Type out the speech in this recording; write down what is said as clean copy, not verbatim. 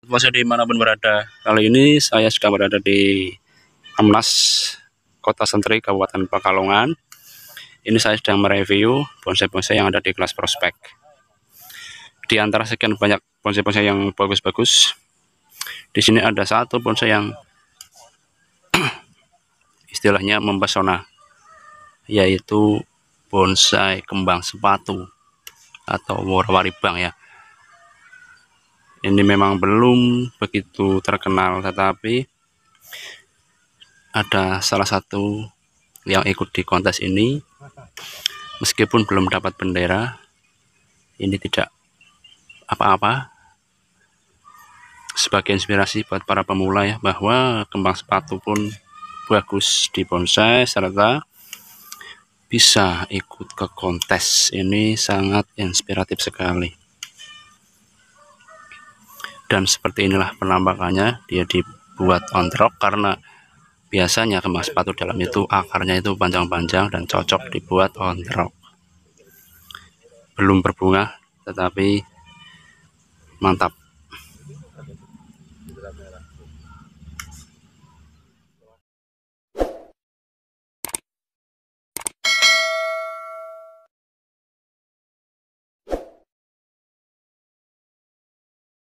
Bonsai dimanapun berada, kali ini saya sedang berada di Amnas Kota Sentri Kabupaten Pekalongan. Ini saya sedang mereview bonsai-bonsai yang ada di kelas prospek. Di antara sekian banyak bonsai-bonsai yang bagus-bagus, di sini ada satu bonsai yang istilahnya mempesona, yaitu bonsai kembang sepatu atau warwaribang ya. Ini memang belum begitu terkenal, tetapi ada salah satu yang ikut di kontes ini, meskipun belum dapat bendera. Ini tidak apa-apa, sebagai inspirasi buat para pemula ya, bahwa kembang sepatu pun bagus di bonsai, serta bisa ikut ke kontes. Ini sangat inspiratif sekali. Dan seperti inilah penampakannya. Dia dibuat ontrok karena biasanya kembang sepatu dalam itu akarnya itu panjang-panjang dan cocok dibuat ontrok. Belum berbunga, tetapi mantap.